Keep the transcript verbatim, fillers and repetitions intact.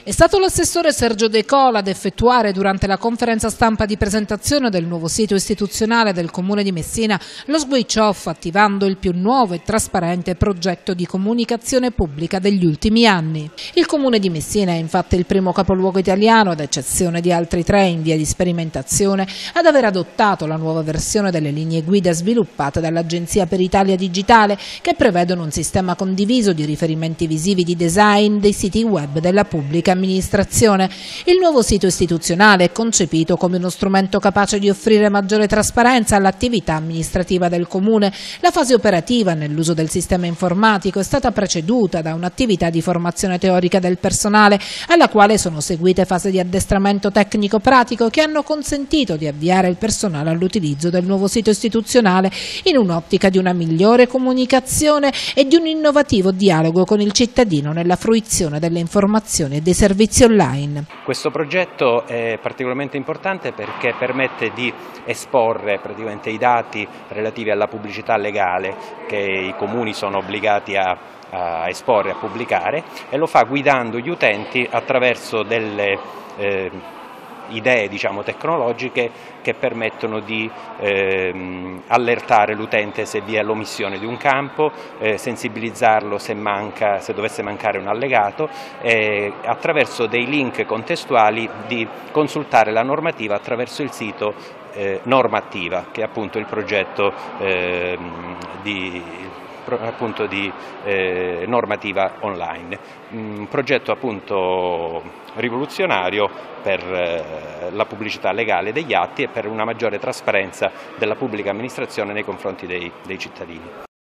È stato l'assessore Sergio De Cola ad effettuare durante la conferenza stampa di presentazione del nuovo sito istituzionale del Comune di Messina lo switch-off, attivando il più nuovo e trasparente progetto di comunicazione pubblica degli ultimi anni. Il Comune di Messina è infatti il primo capoluogo italiano, ad eccezione di altri tre in via di sperimentazione, ad aver adottato la nuova versione delle linee guida sviluppate dall'Agenzia per Italia Digitale, che prevedono un sistema condiviso di riferimenti visivi di design dei siti web della pubblica amministrazione. Il nuovo sito istituzionale è concepito come uno strumento capace di offrire maggiore trasparenza all'attività amministrativa del Comune. La fase operativa nell'uso del sistema informatico è stata preceduta da un'attività di formazione teorica del personale, alla quale sono seguite fasi di addestramento tecnico-pratico che hanno consentito di avviare il personale all'utilizzo del nuovo sito istituzionale in un'ottica di una migliore comunicazione e di un innovativo dialogo con il cittadino nella fruizione delle informazioni e dei servizi online. Questo progetto è particolarmente importante perché permette di esporre praticamente i dati relativi alla pubblicità legale che i comuni sono obbligati a, a esporre, a pubblicare, e lo fa guidando gli utenti attraverso delle eh, idee diciamo, tecnologiche che permettono di ehm, allertare l'utente se vi è l'omissione di un campo, eh, sensibilizzarlo se, manca, se dovesse mancare un allegato, e attraverso dei link contestuali di consultare la normativa attraverso il sito eh, Normattiva, che è appunto il progetto eh, di appunto di eh, normativa online, un progetto appunto rivoluzionario per eh, la pubblicità legale degli atti e per una maggiore trasparenza della pubblica amministrazione nei confronti dei, dei cittadini.